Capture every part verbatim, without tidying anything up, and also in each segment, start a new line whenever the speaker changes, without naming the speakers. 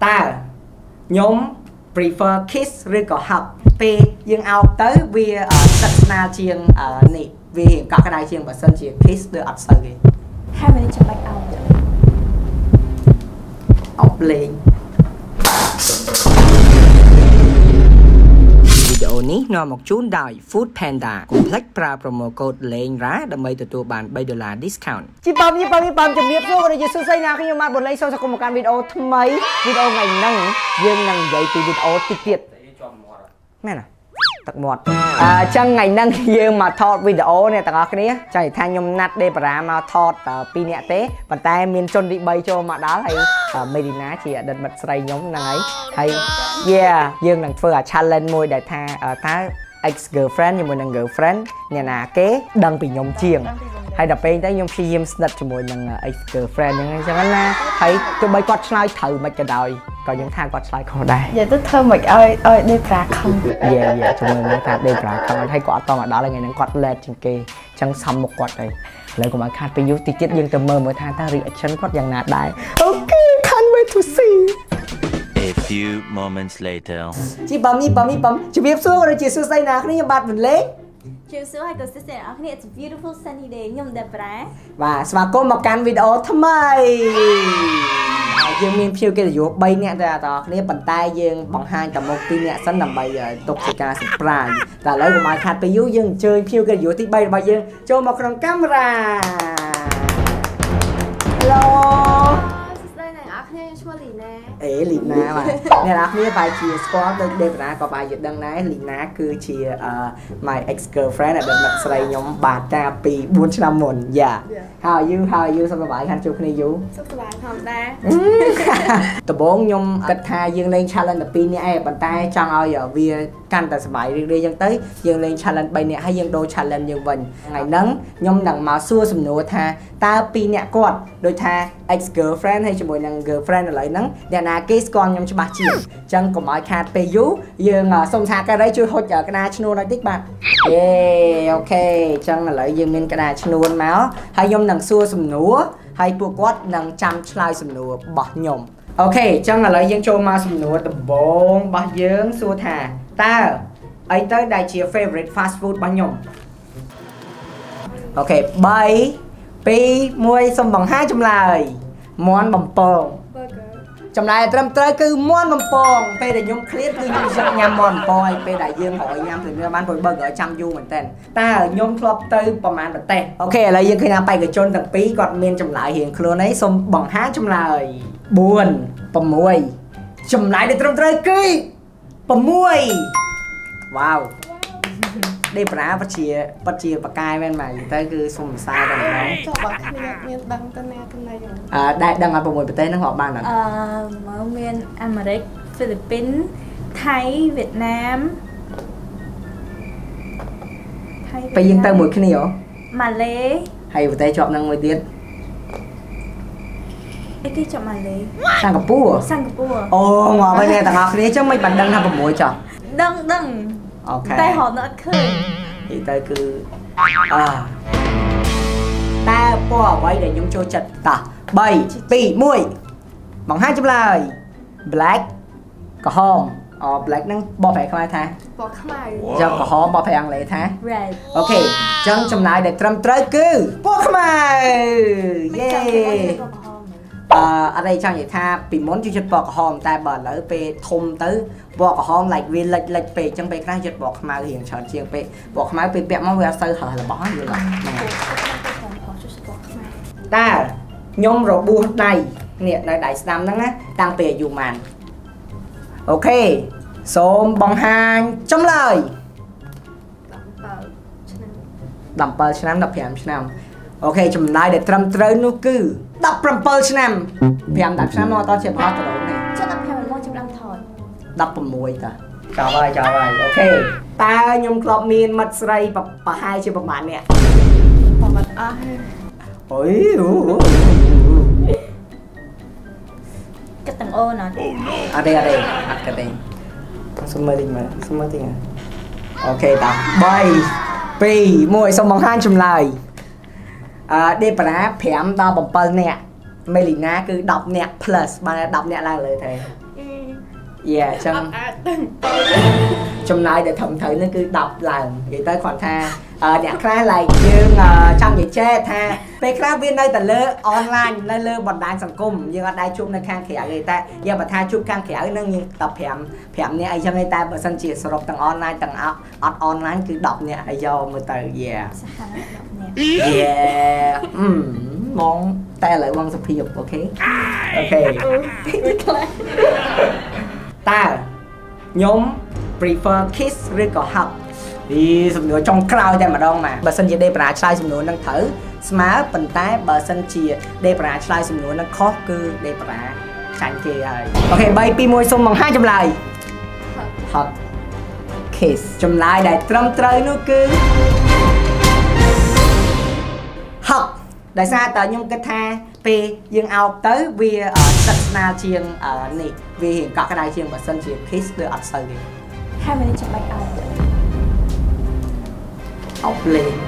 ta nhóm prefer kiss ឬក៏ hug ពេលយើងអោបទៅវាស្និទ្ធស្នាលជាងនេះវាកក់ក្ដៅជាងបើសិនជា kiss ដូចអត់សូវទេ
ហើយមិនចាំបាច់អោប
អោបលេងវីដេអូនេះនាំមកជូនដោយ Food Panda កុំភ្លេចប្រើ promo code លេងរ៉ាដើម្បីទទួលបាន3ដុល្លារ discount ជីប៉មជីប៉មជីប៉មជំរាបសួរក៏ដូចជាសួស្តីណាខ្ញុំបាទបុលេងសូមស្វាគមន៍មកកាន់វីដេអូថ្មីវីដេអូថ្ងៃហ្នឹងយើងនឹងនិយាយពីវីដេអូតិចទៀតមែនទេទឹកមាត់អញ្ចឹងថ្ងៃហ្នឹងយើងមកថតវីដេអូនេះទាំងអស់គ្នាចង់និយាយថាខ្ញុំណាត់ដេបារ៉ាមកថតពីរនាក់ទេប៉ុន្តែមានជនទី3ចូលមកដល់ហើយមេឌីណាជាអតីតមិត្តស្រីខ្ញុំហ្នឹងហើយហើយ yeah យើងនឹងធ្វើអា challenge មួយដែលថាតើ ex girlfriend ជាមួយនឹង girlfriend អ្នកណាគេដឹងពីខ្ញុំជាងហើយដល់ពេលទៅខ្ញុំព្យាយាមស្និទ្ធជាមួយនឹង ex girlfriend ហ្នឹងអញ្ចឹងណាហើយទោះបីគាត់ឆ្លើយត្រូវមិនក៏ដោយក៏ខ្ញុំថាគាត់ឆ្លើយខុសដែរ
និយាយទៅធ្វើមិនឲ្យឲ្យដេប្រាខំ
យេយេជាមួយនឹងថាដេប្រាខំហើយគាត់អត់តមកដល់ថ្ងៃហ្នឹងគាត់ late ជាងគេអញ្ចឹងសំមុខគាត់ទៅឥឡូវកុំឲ្យខាតពេលយូរតិចទៀតយើងទៅមើលមើលថាតើ reaction គាត់យ៉ាងណាដែរ Okay can't wait to see
A few moments later
ជីបំនេះបំនេះបំជំរាបសួរក៏ដូចជាសួស្តីណាគ្នាខ្ញុំបាទវណ្ណលេង
ជំរាបសួរហើយក៏សួស្តីអ្នកគ្នា It's a beautiful sunny day ខ្ញុំដេប្រា
បាទស្វាគមន៍មកកាន់វីដេអូថ្មីយើងមានភ្ញៀវកិត្តិយស3នាក់តែបងប្អូនគ្នាប៉ុន្តែយើងបង្ហាញតែមុខពីរនាក់សិនដើម្បីទុកជាការ surprise តែឥឡូវកុំឲ្យខាត់ពេលយូរយើងអញ្ជើញភ្ញៀវកិត្តិយសទី3របស់យើងចូលមកក្នុងកាមេរ៉ា Hello
ឈ្មោះលីណា
អេលីណាបាទអ្នកនរគ្នាបែរជាស្គាល់ដូចដេបារ៉ាក៏បែរជាដឹងដែរលីណាគឺជា my ex girlfriend ដែលមិត្តស្រីខ្ញុំបាទតាពី4ឆ្នាំមុនយ៉ា How are you How are you សុខសប្បាយខាងជួបគ្នាយូរ
សុខសប្បាយធម្មតា
ដំបូងខ្ញុំគិតថាយើងលេង challenge តែពីរនាក់ឯងប៉ុន្តែចង់ឲ្យវាកាន់តែសប្បាយរីករាយអញ្ចឹងទៅយើងលេង challenge 3នាក់ហើយយើងដូរ challenge យើងវិញថ្ងៃហ្នឹងខ្ញុំនឹងមកសួរសំណួរថាតើពីរនាក់គាត់ដូចថា ex girlfriend ហើយជាមួយនឹង girlfriend ឥឡូវហ្នឹងអ្នកណាគេស្គាល់ខ្ញុំច្បាស់ជាងអញ្ចឹងកុំឲ្យខាតពេលយូរយើងសុំថាការីជួយហុចក្តារឈ្នួលបន្តិចបាទយេអូខេអញ្ចឹងឥឡូវយើងមានក្តារឈ្នួលមកហើយខ្ញុំនឹងសួរសំណួរហើយពួកគាត់នឹងចាំឆ្លើយសំណួររបស់ខ្ញុំអូខេអញ្ចឹងឥឡូវយើងចូលមកសំណួរដំបូងរបស់យើងសួរថាតើអីទៅដែលជា favorite fast food របស់ខ្ញុំអូខេ3 2 1សូមបង្ហាញចម្លើយមាន់បំពងចម្លើយត្រឹមត្រូវគឺមាន់បំពងពេលដែលខ្ញុំឃ្លាតគឺខ្ញុំចង់ញ៉ាំមាន់បំពងហើយពេលដែលយើងរយញ៉ាំទៅបានព្រោះ burger ចាំយូរមែនតើតើខ្ញុំធ្លាប់ទៅប្រហែលប្រទេសអូខេឥឡូវយើងឃើញថាបេក្ខជនទាំងពីរគាត់មានចម្លើយរៀងខ្លួនហើយសូមបង្ហាញចម្លើយ4 6ចម្លើយដែលត្រឹមត្រូវគឺ6វ៉ាវដេប្រាពិតជាពិតជាបកាយមែនមកទៅគឺសុំសរសើរតែម្ដង
ចុះបើគ្នាមានដឹងទៅណាទៅណាយ៉ាង
អឺដែរដឹងឲ្យ6ប្រទេសហ្នឹងរាប់បានអត់
អឺមកមានអាមេរិកហ្វីលីពីនថៃវៀតណាម
ថៃពេលយើងទៅមួយគ្នាហ៎
ម៉ាឡេ
ហើយប្រទេសជាប់នឹងមួយទៀត
អីគេជាប់ម៉ាឡេ
សិង្ហបុរី
សិង្ហបុរី
អូមកវិញទាំងអស់គ្នាចឹងមិនបានដឹងថា6ចុះ
ដឹងដឹង
អូខេ
តែហត់អត់ឃើញ
និយាយទៅគឺអឺតែពណ៌អ្វីដែលខ្ញុំចូលចិត្តតោះ3 2 1បង្ហាញចម្លើយ black ក្រហមអូ black ហ្នឹងបកប្រែខ្មែរថា
ពណ៌ខ្មៅ
យកក្រហមបកប្រែអង់គ្លេសថា
red
អូខេអញ្ចឹងចម្លើយដែលត្រឹមត្រូវគឺពណ៌ខ្មៅយេអឺអត់អីចង់និយាយថាពីមុនជួយចិត្តពណ៌ក្រហមតែបើឥឡូវពេលធំទៅពណ៌ក្រហម like វាលិចលិចពេកអញ្ចឹងពេលខ្លះចិត្តពណ៌ខ្មៅរៀងច្រើនជាងពេកពណ៌ខ្មៅពេលពាក់មកវាអត់សូវហើរបស់យល់ទេតែខ្ញុំរបួសដៃនេះនៅដៃស្ដាំហ្នឹងណាតាំងពីអាយុប៉ុន្មានអូខេសូមបង្ហាញចម្លើយ17ឆ្នាំ15ឆ្នាំអូខេចម្លើយដែលត្រឹមត្រូវនោះគឺ17ឆ្នាំ5 10ឆ្នាំមកអត់ជាផលទៅនេះ
ចុះ15មកចាប់ដើមថត
16តាចោលហើយចោលហើយអូខេតើខ្ញុំធ្លាប់មានមិត្តស្រីប្រហែលជាប្រហែលអ្នក
ប្រហែលអស់
អូយ
គិតទាំងអូនអត់
អត់ទេអត់ទេអត់គិតទេសុំមើលតិចមើលសុំមើលតិចអូខេតា3 2 1សូមបង្ហាញចម្លើយអឺដេបារ៉ា5ដល់7នាក់មេលីណាគឺ10នាក់ plus បាន10នាក់ឡើងលើទេ yeah ចឹងចំណាយដែលធំត្រូវនឹងគឺដប់ឡើងនិយាយទៅគ្រាន់ថាអ្នកខ្លះ like យើងចង់និយាយចេះថាពេលខ្លះវានៅតែលើ online នៅលើបណ្ដាញសង្គមយើងអត់ដែរជួបនៅខាងក្រៅទេតែយើងបើថាជួបខាងក្រៅនឹងយើងតែ5 5នាក់អីចឹងទេតែបើសិនជាសរុបទាំង online ទាំងអត់ online គឺ10នាក់ហើយយកមើលទៅ yeah
សហដប់នាក់
yeah មកតែឥឡូវបងសុភាពអូខេអូខេតើខ្ញុំ prefer kiss ឬក៏ hug ពីសំណួរចុងក្រោយតែម្ដងមកបើសិនជាដេប្រាឆ្លើយសំណួរនឹងត្រូវស្មើប៉ុន្តែបើសិនជាដេប្រាឆ្លើយសំណួរនឹងខុសគឺដេប្រាចាញ់គេហើយអូខេ3 2 1សូមបង្ហាញចម្លើយ hug kiss ចម្លើយដែលត្រឹមត្រូវនោះគឺ hug ដោយសារតើខ្ញុំគិតថាពេលយើងអោបទៅវាស្និទ្ធស្នាលជាងនេះវារៀងកក់ក្ដៅជាងបើសិនជា kiss គឺអត់សូវទេ
ហើយមិនចាំបាច់អោប
អោបលេង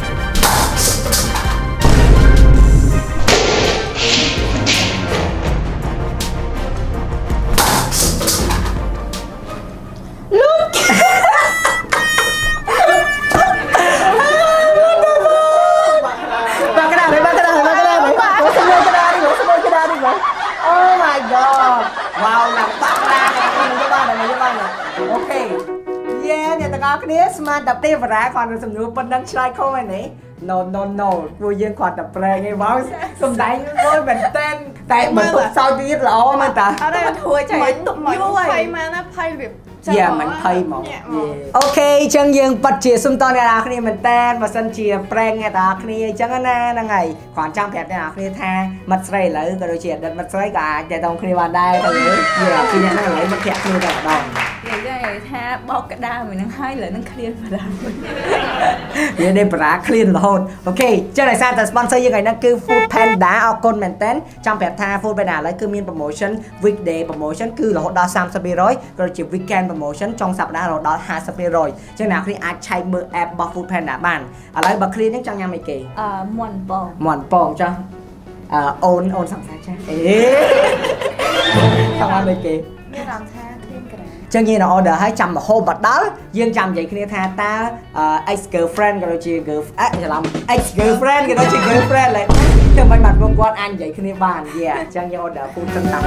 Oh my god wow ឡើងបាក់ឡាខ្ញុំយកបានហើយយកបានអូខេយេអ្នកទាំងអស់គ្នាស្មានតែទេវតាគាត់នឹងសំណួរប៉ុណ្ណឹងឆ្លើយខុសហើយនេះ no no no ពួកយើងគាត់តែប្រែងឯងបងសំដែងមួយមែនតែនតែមិនទុកសោយទៀតល្អមែនតា
អត់ទេធួចចៃទុកយូរហើយភ័យមកណាភ័យវា
យ៉ាមិនភ័យមកអូខេអញ្ចឹងយើងប៉ັດជាសុំតអ្នកនរគ្នាមែនតើបើសិនជាប្រេងអ្នកនរគ្នាអញ្ចឹងណាហ្នឹងហើយគ្រាន់ចង់ប្រាប់អ្នកនរគ្នាថាមិត្តស្រីឥឡូវក៏ដូចជាអតីតមិត្តស្រីក៏អាចតែតង់គ្នាបានដែរទៅវាពីអ្នកហ្នឹងឥឡូវមិត្តភក្តិគ្នាតែម្ដង
និយាយថាបោកក្តារមួយនឹងហើយឥឡូវនឹងឃ្លានបារា
វានេះបារាឃ្លានរហូតអូខេចឹងដោយសារតែ sponsor យើងថ្ងៃហ្នឹងគឺ Food Panda អរគុណមែនតើចង់ប្រាប់ថា Food Panda ឥឡូវគឺមាន promotion weekday promotion គឺរហូតដល់សាមសិបភាគរយក៏ដូចជា weekend promotion ចុងសប្តាហ៍រហូតដល់ห้าสิบភាគរយចឹងអ្នកគ្នាអាចឆែកមើល app របស់ Food Panda បានឥឡូវបើឃ្លានហ្នឹងចង់ញ៉ាំអីគេ
អឺមាន់ពង
មាន់ពងចាអឺអូនអូនសង្សារចាអេចង់អីគេ
មានអារម្មណ៍ថា
ចឹងយើង order ឲ្យចាំមហូបបដល់យើងចាំនិយាយគ្នាថាតើ ex girlfriend ក៏ដូចជា girl អេច្រឡំ ex girlfriend ក៏ដូចជា girlfriend ឡើយទៅមិនបានពួកគាត់អាចនិយាយគ្នាបានយេអញ្ចឹងយើង order ពូនទាំងតាំង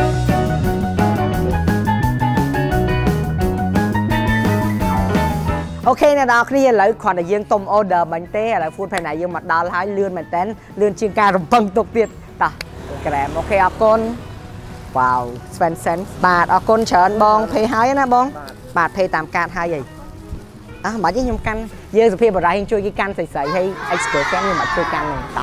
អូខេអ្នកនរគ្នាឥឡូវគ្រាន់តែយើងទុំ order មិញទេឥឡូវ Food Panda យើងមកដល់ហើយលឿនមែនតើលឿនជាងការរំពឹងទុកទៀតតោះក្រែមអូខេអរគុណwow Swensen បាទអរគុណច្រើនបងភេហើយណាបងបាទភេតាមកាតហើយហីអះមិនខ្ញុំកាន់យើងសុភាពបរិយជួយគេកាន់ស្រីស្រីហើយ expert កាន់ខ្ញុំមកជួយកាន់ហ្នឹងតោះ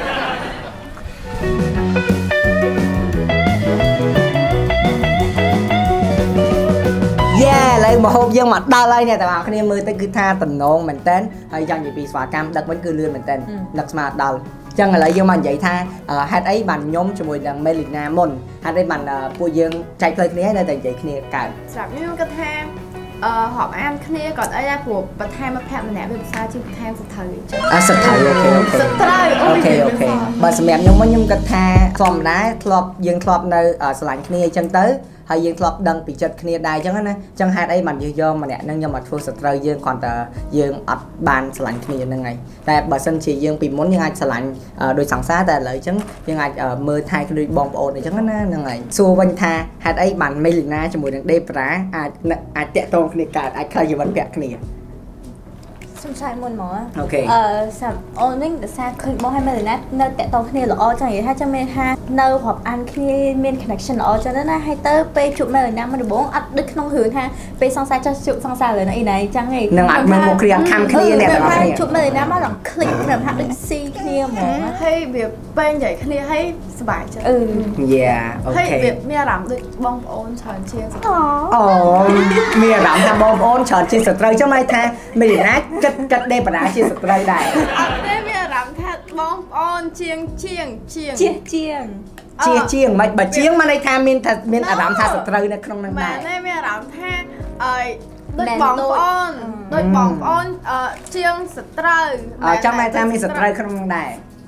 យេឥឡូវមកហូបយើងមកដល់ហើយអ្នកទាំងអស់គ្នាមើលទៅគឺថាតំណងមែនតើហើយយ៉ាងនិយាយពីស្វាកម្មដឹកវិញគឺលឿនមែនតើដឹកស្មាដល់ចឹងឥឡូវយើងមកនិយាយថាហេតុអីបានខ្ញុំជាមួយនឹង Melina មុនហេតុអីបានពួកយើងចែកផ្លូវគ្នានៅតែនិយាយគ្នាកើត
ស្រាប់ខ្ញុំគាត់ថាអឺរាប់អានគ្នាគាត់អីដែរព្រោះបន្ថែមមិត្តភក្តិម្នាក់វាភាសាជាបន្ថែមសត្រូវអញ្ចឹង
អ่ะសត្រូវអូខេអូខេ
សត្រូវ
អូខេអូខេបើសម្រាប់ខ្ញុំវិញខ្ញុំគាត់ថាធម្មតាធ្លាប់យើងធ្លាប់នៅស្រឡាញ់គ្នាអញ្ចឹងទៅហើយយើងធ្លាប់ដឹងពីចិត្តគ្នាដែរអញ្ចឹងណាអញ្ចឹងហេតុអីបានយើងយកម្នាក់នឹងយកមកធ្វើសត្រូវយើងគ្រាន់តែយើងអត់បានស្រឡាញ់គ្នាហ្នឹងហើយតែបើសិនជាយើងពីមុនយើងអាចស្រឡាញ់ដោយសង្សារតែឥឡូវអញ្ចឹងយើងអាចមើលថែគ្នាដូចបងប្អូនអញ្ចឹងណាហ្នឹងហើយសួរវិញថាហេតុអីបាន Melina ជាមួយនឹង Debra អាចអាចតាក់ទងគ្នាកើតអាចខ្លាយជីវិតពាក់គ្នា
សុំឆ្លើយមុនមក
អូខេ
អឺសម្រាប់អូនវិញដោយសារឃើញបងហើយ Melina នៅតាក់ទងគ្នាល្អចឹងនិយាយថាចឹងមានថានៅរាប់អានគ្នាមាន connection ល្អចឹងណាហើយទៅពេលជួប Melina មកដំបូងអត់ដូចក្នុងរឿងថាពេលសង្សារចុះជួបសង្សារលើអីណៃចឹងឯង
នឹងអាចមើលមកគ្រាខំគ្នាអ្នកទាំងអស់គ្នា
ជួប Melina មកដល់ click ព្រមថាដូចស៊ីគ្នាហ្មងហើយវាពេលនិយាយគ្នាហើយសប្បាយចិត្ត
អឺយ៉ាអូខេ
ហើយវាមានអារម្មណ៍ដូចបងប្អូនច្រើនជាង
អូមានអារម្មណ៍ថាបងប្អូនច្រើនជាងសត្រូវចឹងន័យថា Melina គិតគិតដេបតាជាសត្រូវដែរ
អត់ទេមានអារម្មណ៍ថាបងប្អូនជាងជាងជាង
ជាជាងជាជាងមិនបើជាងមកន័យថាមានថាមានអារម្មណ៍ថាសត្រូវនៅក្នុងនឹងដែរ
មែនទេមានអារម្មណ៍ថាអើយដូចបងប្អូនដូចបងប្អូនអឺជាងសត្រូវ
អឺចាំតែថាមានសត្រូវក្នុងនឹងដែរ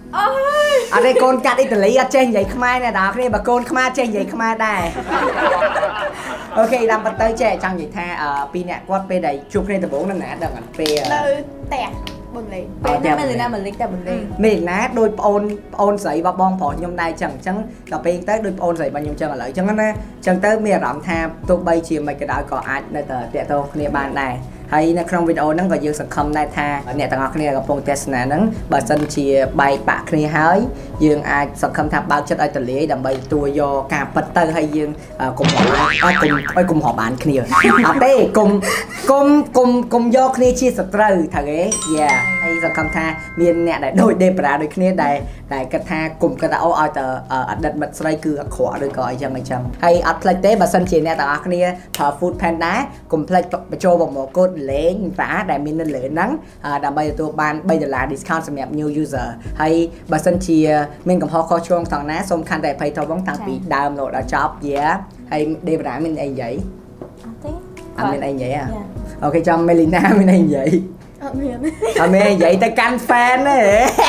ở đây con cắt Italy ở trên vậy khmer nè đó đây bà con khmer trên vậy khmer đây ok làm bắt tới trẻ trong vậy tha ở pi nè quát pe đầy chụp lên từ bốn năm nè đằng ảnh pe
tẹt bồn lì pe năm mươi năm mình lịch tẹt bồn lì
mình ná đôi ôn ôn sấy và bong phỏ nhung đây chẳng chẳng gặp pe tới đôi ôn sấy và nhung chân ở lại chẳng á chẳng tới miền rộng tha tụi bay chiều mày cái đó có ai nơi tờ tẹt thôi nè ban này hayในក្នុងវីដេអូហ្នឹងក៏យើងសង្ឃឹមដែរថាអ្នកទាំងអស់គ្នាកំពុងទស្សនាហ្នឹងបើសិនជាបែកបាក់គ្នាហើយយើងអាចសង្ឃឹមថាបើកចិត្តឲ្យទលាយដើម្បីទួយកការពិតទៅហើយយើងកុំឲ្យគុំឲ្យកុំហៅបានគ្នាអត់ទេកុំកុំកុំកុំយកគ្នាជាសត្រូវថាគេយ៉ាហើយសង្ឃឹមថាមានអ្នកដែលដូចដេប្រាដូចគ្នាដែលដែលគិតថាគុំគិតថាអូឲ្យតែអតីតមិត្តស្រីគឺអាក្រក់ឬក៏អីចឹងអីចឹងហើយអត់ផ្លេចទេបើសិនជាអ្នកទាំងអស់គ្នាប្រើ Food Panda កុំផ្លេចបញ្ចូលប្រម៉ូកូដលេងប្រាដែលមាននៅលើហ្នឹងដើម្បីទទួលបាន3ដុល្លារ discount សម្រាប់ new user ហើយបើសិនជាមានកំហុសខុសឆ្គងខាងណាសូមខន្តីអភ័យទោសផងតាំងពីដើមរហូតដល់ចប់យេហើយ Debra មានអីនិយាយអត់ទេអត់មានអីនិយាយអូខេចាំ Melina មានអីនិយាយអត់មានអត់មាននិយាយទៅកាន់ fan ទេ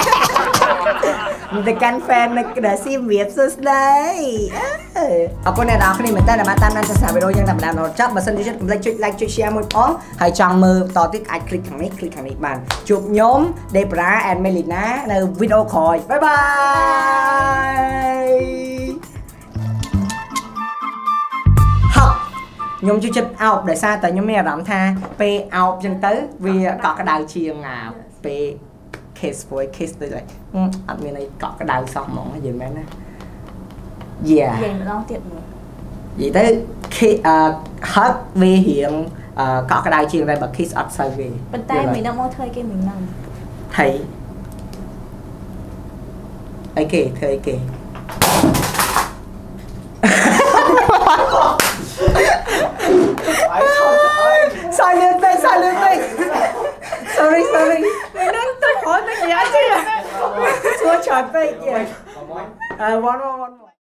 ទៅកាន់ fan នៅដែលស៊ីវាសួស្ដីអរគុណអ្នកនរគ្នាមែនតើដែលបានតាមដានទស្សនាវីដេអូយ៉ាងតាមដានរហូតចប់បើសិនជាកុំភ្លេចចុច like ចុច share មួយផងហើយចង់មើលតទៀតអាចคลิกខាងនេះคลิกខាងនេះបានជួបខ្ញុំ Debra and Melina នៅវីដេអូក្រោយបាយបាយហប់ខ្ញុំជួយចិត្តអោបដោយសារតែខ្ញុំមានអារម្មណ៍ថាពេលអោបចឹងទៅវាកក់ក្ដៅជាងអាពេល case voice case ដូចអត់មានអីកក់ក្ដៅសោះហ្មងនិយាយមែនណា Yeah
និយាយម្ដងទៀតមើល
និយាយទៅ hug វារៀងកក់ក្ដៅជាងតែបើ kiss អត់សូវវា
ប៉ុន្តែមីនឹងមកធ្វើគេមីនឹង
ថៃអីគេធ្វើអីគេសាយលឿនពេកសាយលឿនពេក sorry sorry មីនឹងទៅហត់ទៅយ៉ាចេះស្គាល់ច្រើនពេកអឺ one one one